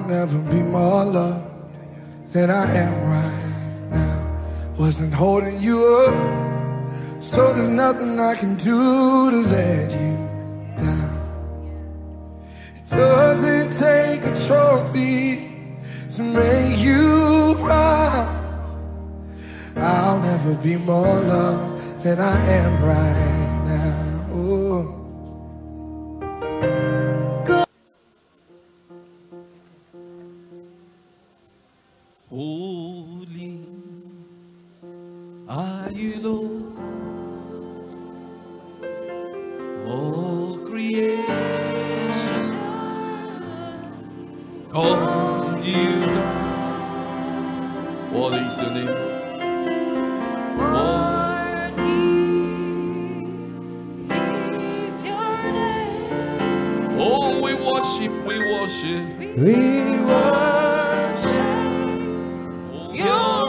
never be more loved than I am right now. Wasn't holding you up, so there's nothing I can do to let you down. It doesn't take a trophy to make you proud. I'll never be more loved than I am right now. Ooh. Holy are you, Lord, all creation call you God. What is your name? Worthy is your name. Oh, we worship, we worship. We worship Your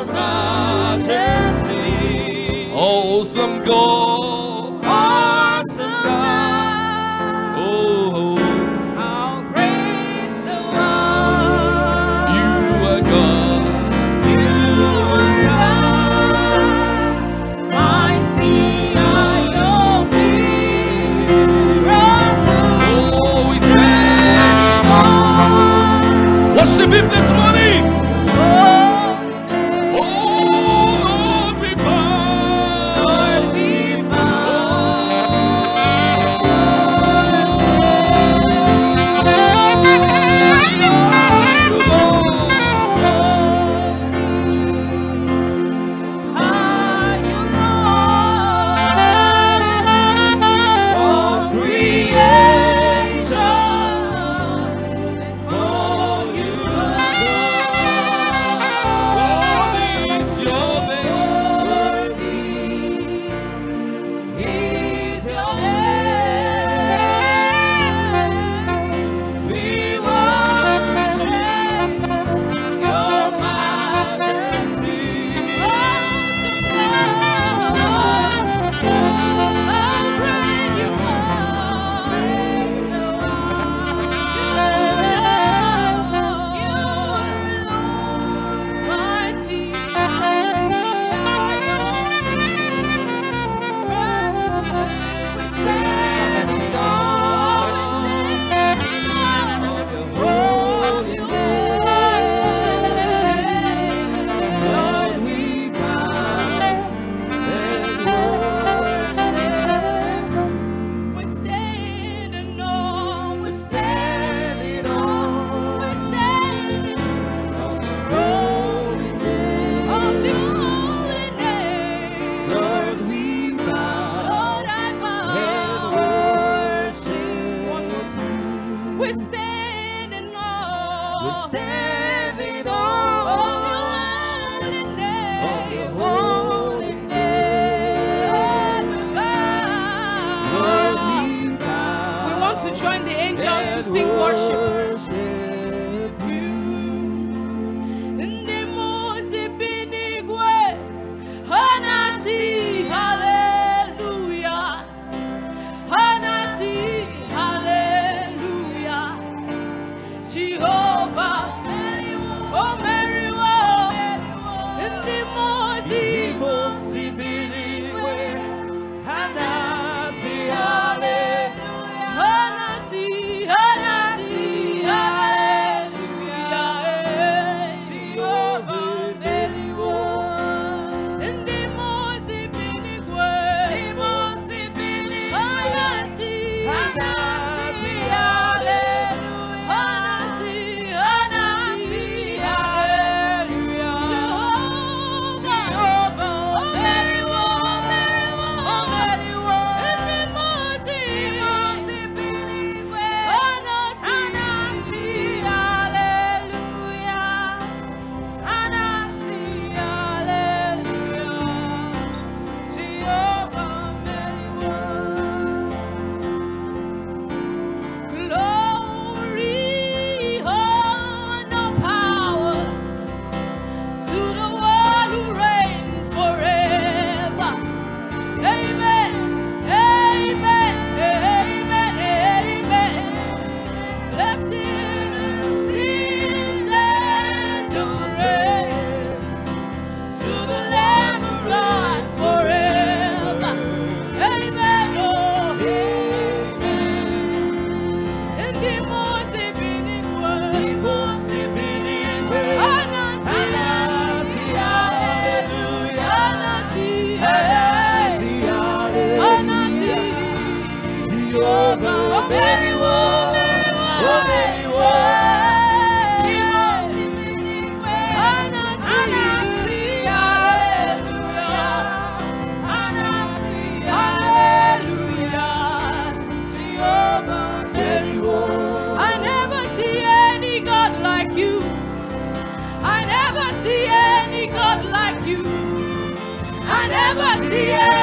majesty. Awesome God. Awesome God. Oh, I'll praise the Lord. you are God. You are God. Mighty are your miracles. Oh, we say, worship Him this morning. Oh, Lord, we bow. Lord, we bow.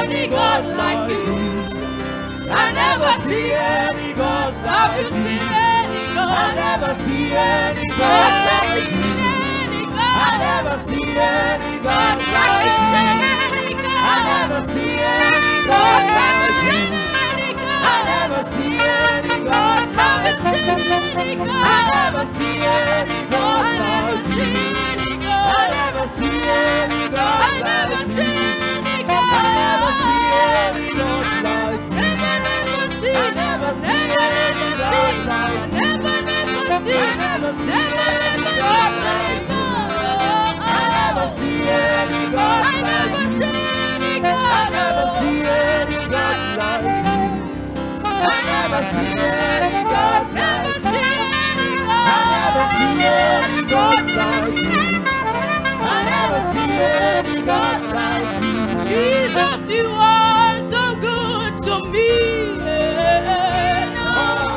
any God like you. I never see any God like you. I never see any God like you. I never see any God like you. I never see any God like you. I never see any God like you. I never see any God like you. I never see any God like you. I never see any God like you. I never see any God like you. I never see any God like you. I never see any God like you. I never see any God like you. I never see any God like you. I never see any God like you. I never see any God like you. Jesus, you are so good to me. In all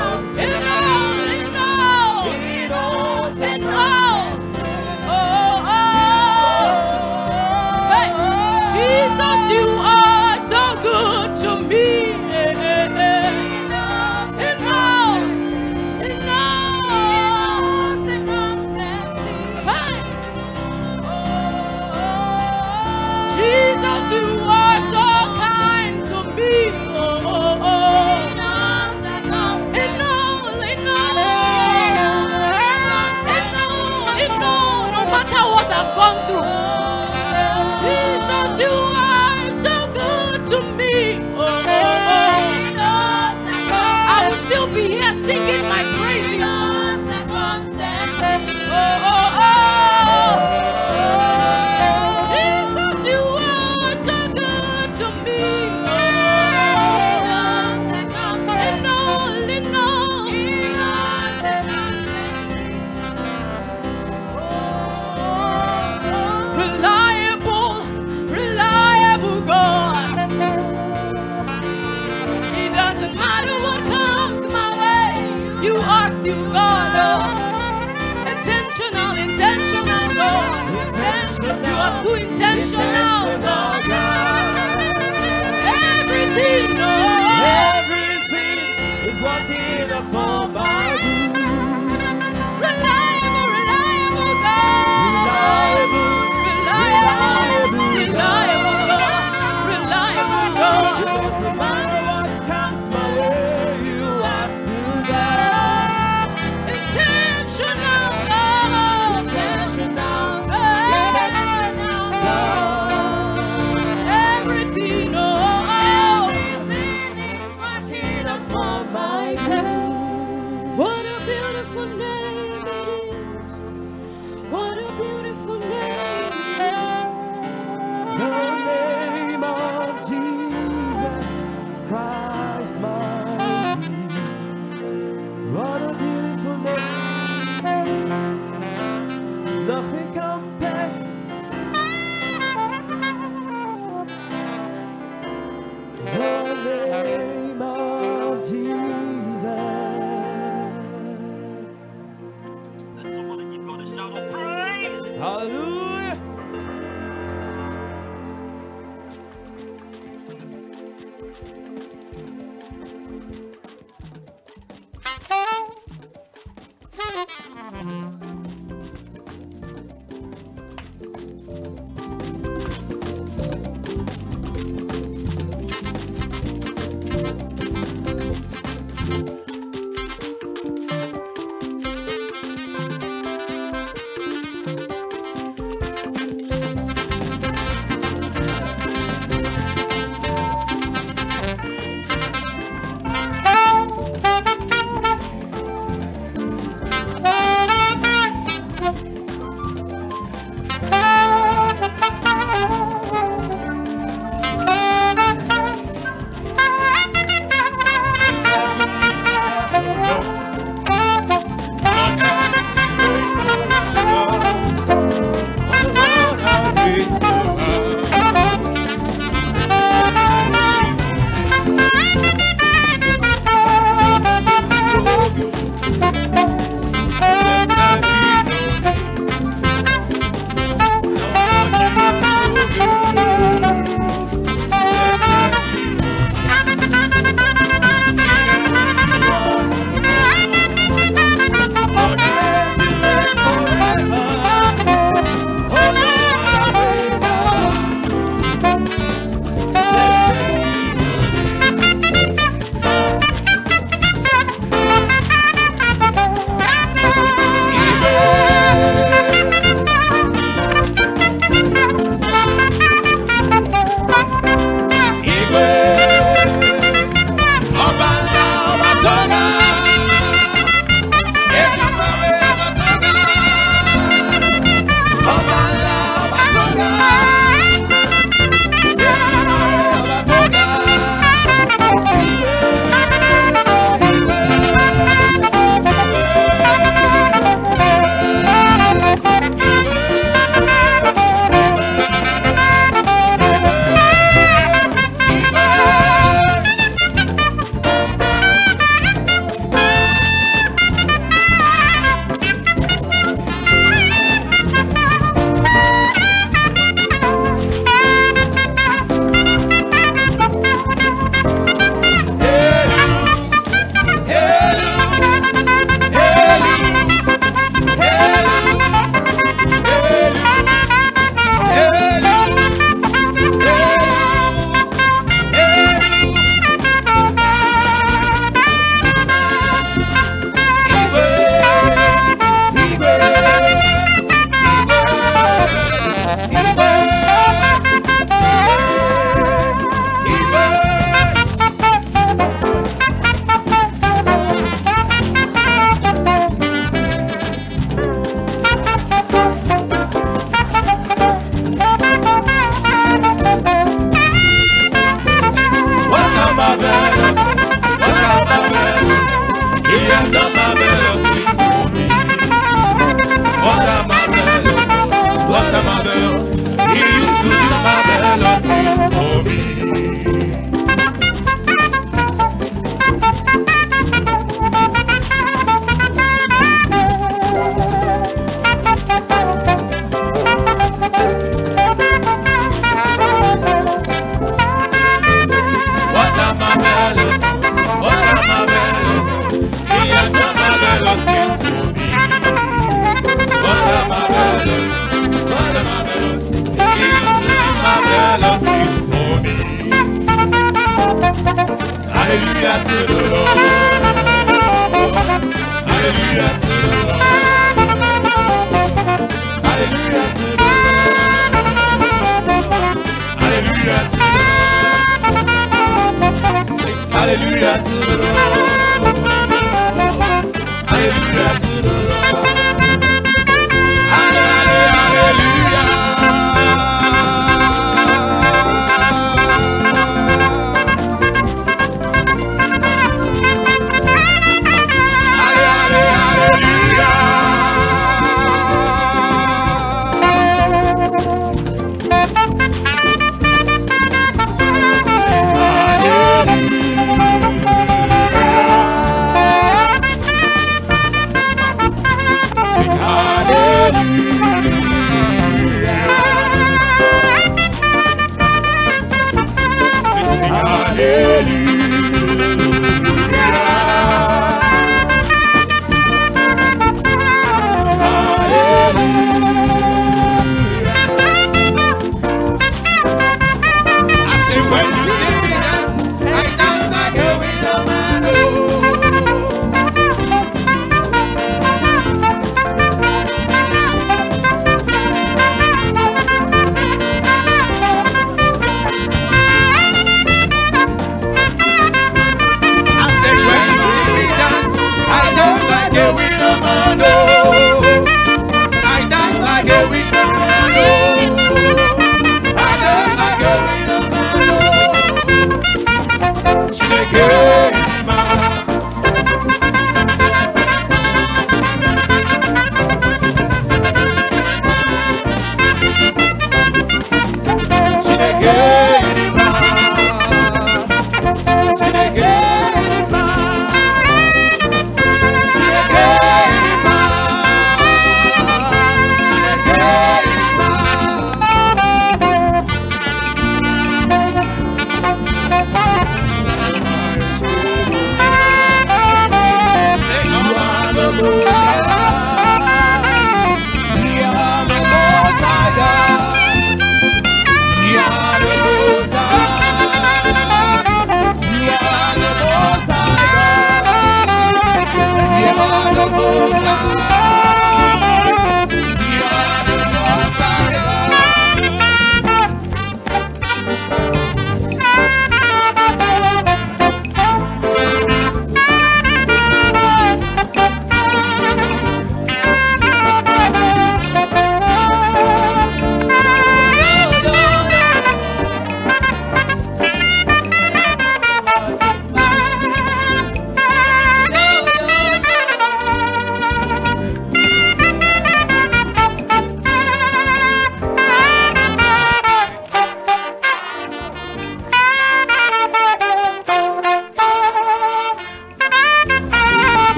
circumstances. Hey, Jesus, you are so good to me. In all circumstances. Hey. Jesus, you are so Hallelujah to the Lord. Hallelujah to the Lord. Hallelujah to the Lord. Hallelujah to the Lord. Sing hallelujah to the Lord. Hallelujah to the Lord.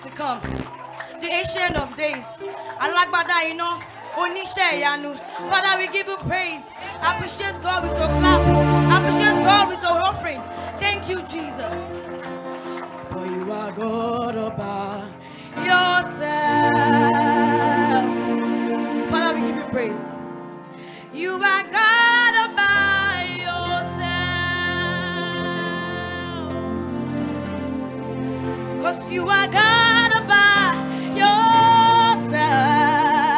to come. The Ancient of Days. Alagbada, you know, Onisha Yanu. Father, we give you praise. Appreciate God with your clap. Appreciate God with your offering. Thank you, Jesus. For you are God all by yourself. Father, we give you praise. You are God all by yourself. 'Cause you are God all by yourself.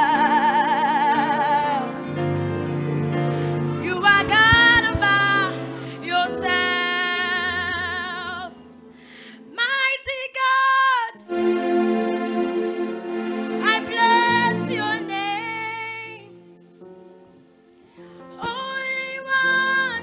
You are God all by yourself. Mighty God, I bless your name. Holy One,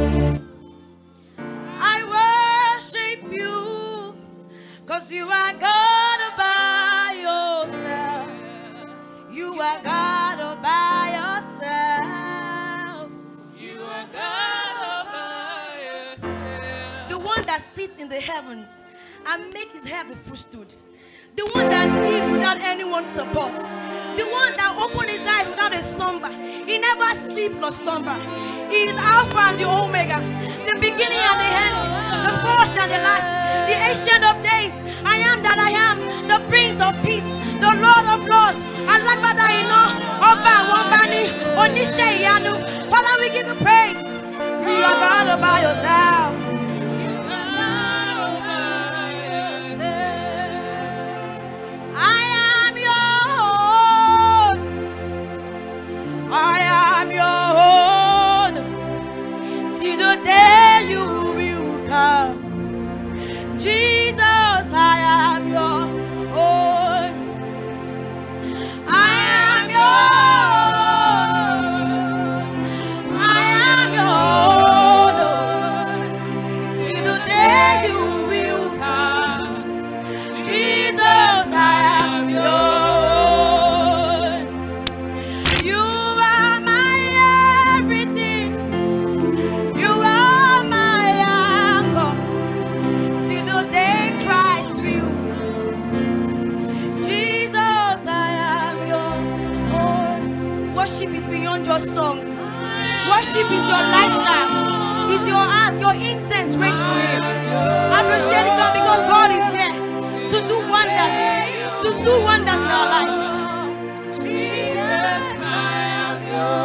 I worship you, 'cause you are God all by yourself. You are God all by yourself. You are God all by yourself. The one that sits in the heavens and make his head the footstool. The one that lives without anyone's support. The one that opens his eyes without a slumber. He never sleeps nor slumber. He is Alpha and the Omega, the beginning and the end, the first and the last, the Ancient of Days. I am that I am, the Prince of Peace, the Lord of Lords. Alagbada ino, Oba Wambani, Onishe Yanu. Father, we give you praise. You are God all by yourself. I am your own. I am your own. Till the day you will come. Jesus, I am your own. I am your own. I am your own. Till the day you will come. Jesus, I am your own. You are my everything. You are my anchor. Till the day Christ will. Jesus, I am your own. Worship is beyond just songs. Worship is your lifestyle. Is your heart, your incense raised to Him. Appreciate God because God is here to do wonders. To do wonders in our life. Jesus, I am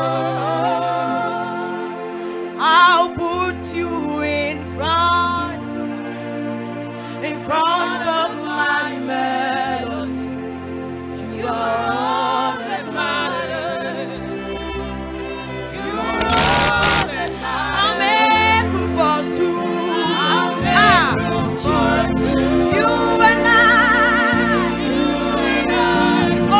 yours. I'll put you in front of my melody. You are all that matters. You are all that matters. I'll make room for two. You and I. Oh,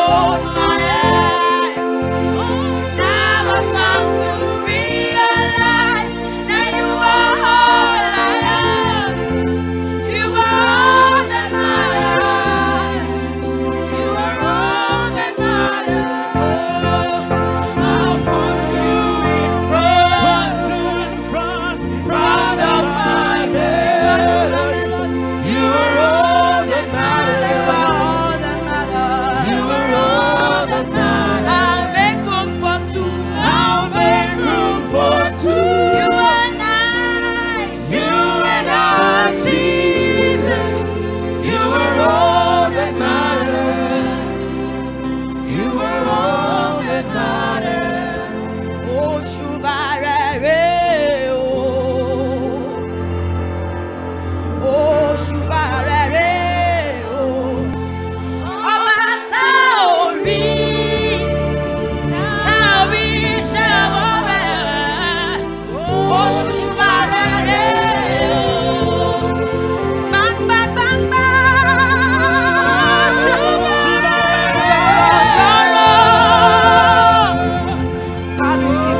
hold my hand. Now I've come to realize that you are all I am. You are all that matters. You are all that matters. I'll put you in front of my melody. You are all that matters. You are all that matters. I'll make room for two. I'll make room for two. You and I, Jesus. You are all that matters. You are all that matters. Oh, Shubarere, oh, Shubarere, oh, Taori, Shabore, oh, Shubarere, bang, bang, bang, bang, Joro, Kabiti,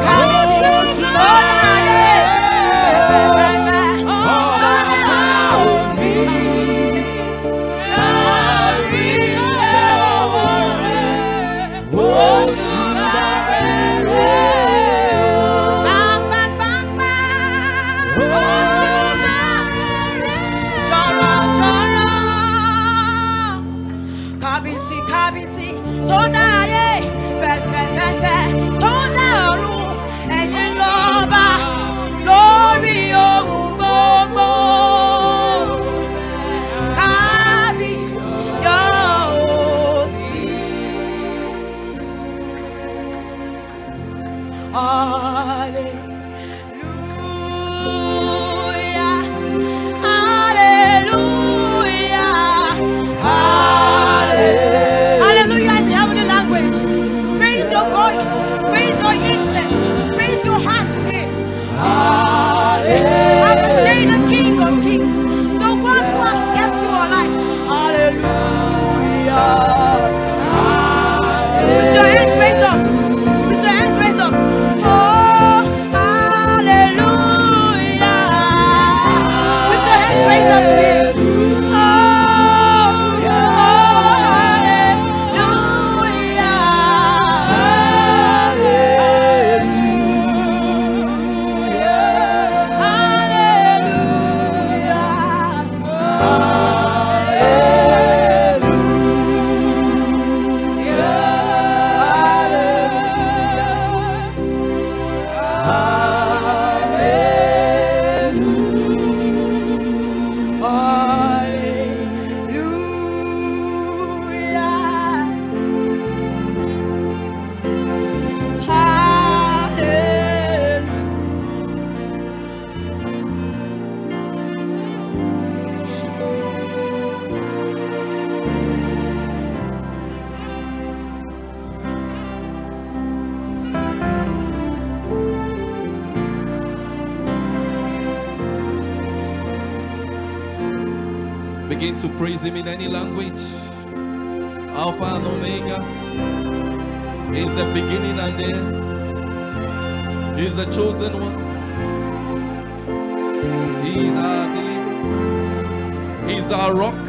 Kabiti, Todaye, Fe, Todaru, Ẹ̀yin lọ́ba lórí ohun gbogbo. Kábíyèsí. Hallelujah, hallelujah, hallelujah is the heavenly language. Raise your voice, raise your incense, raise your heart to Him. Appreciate the King of Kings, the one who has kept you alive. Hallelujah. With your hands raised up, with your hands raised up. Oh, hallelujah. With your hands raised up to Him. Begin to praise Him in any language. Alpha and Omega. He's the beginning and the end. He's the chosen one. He's our deliverer. He's our rock.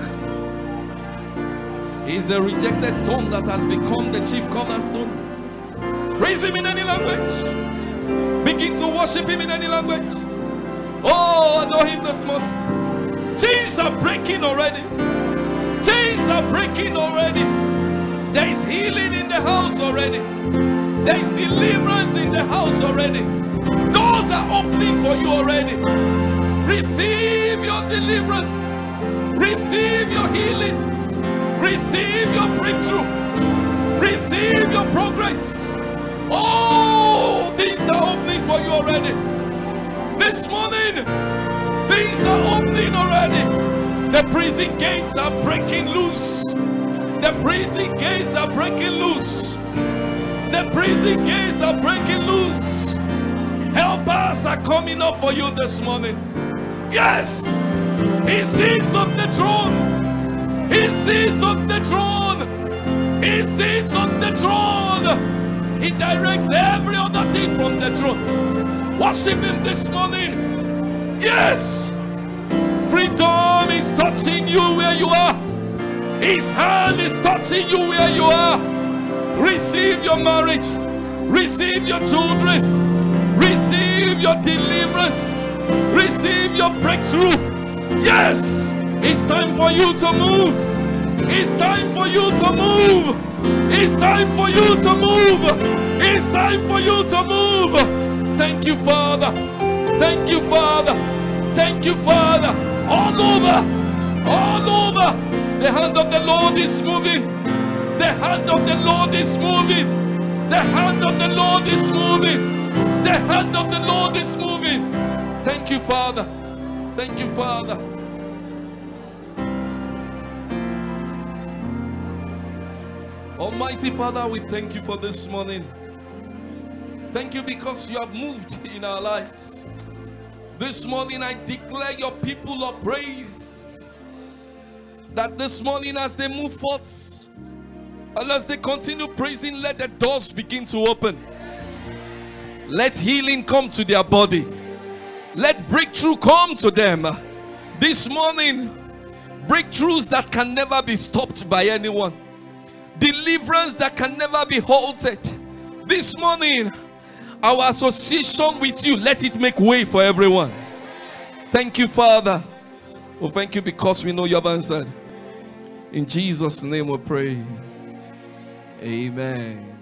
He's the rejected stone that has become the chief cornerstone. Praise Him in any language. Begin to worship Him in any language. Oh, adore Him this morning. Chains are breaking already. Chains are breaking already. There is healing in the house already. There is deliverance in the house already. Doors are opening for you already. Receive your deliverance. Receive your healing. Receive your breakthrough. Receive your progress. Oh, things are opening for you already. This morning, things are opening already. The prison gates are breaking loose. The prison gates are breaking loose. The prison gates are breaking loose. Helpers are coming up for you this morning. Yes, He sits on the throne. He sits on the throne. He sits on the throne. He directs every other thing from the throne. Worship him this morning. Yes. Freedom is touching you where you are. His hand is touching you where you are. Receive your marriage. Receive your children. Receive your deliverance. Receive your breakthrough. Yes. It's time for you to move. It's time for you to move. It's time for you to move. It's time for you to move. Thank you, Father. Thank you, Father. Thank you, Father. All over. All over. The hand of the Lord is moving. The hand of the Lord is moving. The hand of the Lord is moving. The hand of the Lord is moving. Thank you, Father. Thank you, Father. Almighty Father, we thank you for this morning. Thank you because you have moved in our lives. This morning I declare your people of praise, that this morning as they move forth and as they continue praising, let the doors begin to open. Let healing come to their body. Let breakthrough come to them. This morning, breakthroughs that can never be stopped by anyone. Deliverance that can never be halted. This morning, our association with you, let it make way for everyone. Thank you, Father. Oh, thank you because we know you have answered. In Jesus' name we pray. Amen.